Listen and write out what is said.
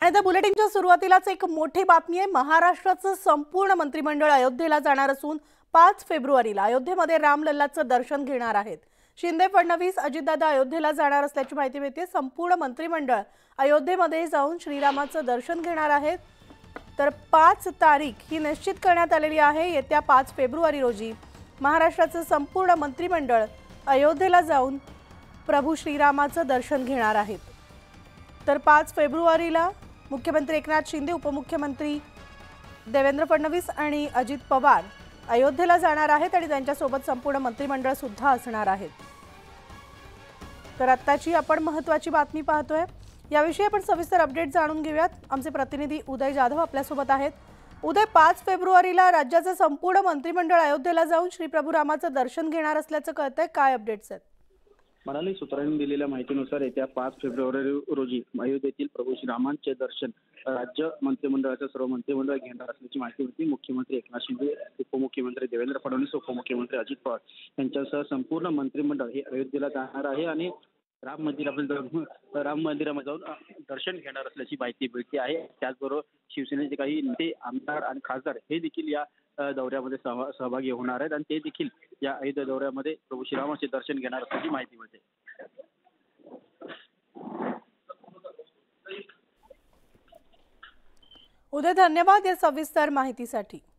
आणि त्या बुलेटिनच्या सुरुवातीलाच एक मोठी बातमी आहे। महाराष्ट्राचं संपूर्ण मंत्रिमंडळ अयोध्येला जाणार असून 5 फेब्रुवारीला अयोध्येमध्ये रामलल्लाचं दर्शन घेणार आहेत। शिंदे, फडणवीस, अजितदादा अयोध्येला जाणार असल्याची माहिती मिळते। संपूर्ण मंत्रिमंडळ अयोध्येमध्ये जाऊन श्रीरामाचं दर्शन घेणार आहेत। तर 5 तारीख ही निश्चित करण्यात आलेली आहे। येत्या 5 फेब्रुवारी रोजी महाराष्ट्राचं संपूर्ण मंत्रिमंडळ अयोध्येला जाऊन प्रभू श्रीरामाचं दर्शन घेणार आहेत। तर 5 फेब्रुवारीला मुख्यमंत्री एकनाथ शिंदे, उपमुख्यमंत्री देवेंद्र फडणवीस आणि अजित पवार अयोध्येला जाणार आहेत आणि त्यांच्यासोबत संपूर्ण मंत्रिमंडळ सुद्धा असणार आहेत। तर आत्ताची आपण महत्त्वाची बातमी पाहतोय, याविषयी आपण सविस्तर अपडेट जाणून घेऊयात। आमचे प्रतिनिधी उदय जाधव आपल्यासोबत आहेत। उदय, 5 फेब्रुवारीला राज्याचं संपूर्ण मंत्रिमंडळ अयोध्येला जाऊन श्री प्रभू रामाचं दर्शन घेणार असल्याचं कळतंय, काय अपडेट्स आहेत? मनाली सूत्रांनी दिलेल्या माहितीनुसार येत्या 5 फेब्रुवारी रोजी अयोध्येतील प्रभू श्रीरामांचे दर्शन राज्य मंत्रिमंडळाचं सर्व मंत्रिमंडळ घेणार असल्याची माहिती होती। मुख्यमंत्री एकनाथ शिंदे, उपमुख्यमंत्री देवेंद्र फडणवीस, उपमुख्यमंत्री अजित पवार यांच्यासह संपूर्ण मंत्रिमंडळ हे अयोध्येला जाणार आहे आणि राम मंदिरामध्ये जाऊन दर्शन घेणार असल्याची माहिती मिळते आहे। त्याचबरोबर शिवसेनेचे काही नेते, आमदार आणि खासदार हे देखील या दौऱ्यामध्ये सहभागी होणार आहेत आणि ते देखील या अयोध्या दौऱ्यामध्ये प्रभू श्रीरामाचे दर्शन घेणार असल्याची माहिती मिळते। उदय, धन्यवाद या सविस्तर माहितीसाठी।